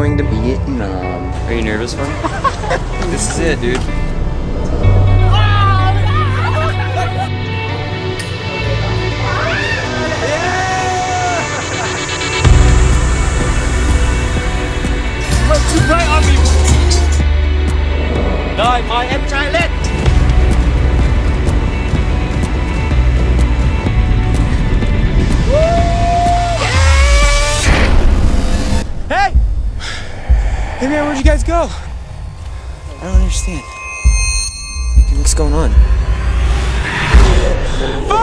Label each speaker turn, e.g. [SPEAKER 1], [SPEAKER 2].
[SPEAKER 1] going to Vietnam.
[SPEAKER 2] Are you nervous for me? This is it, dude.
[SPEAKER 3] Too bright on me. Die, my em trai lên. Hey! Hey man, where'd you guys go?
[SPEAKER 1] I don't understand. What's going on?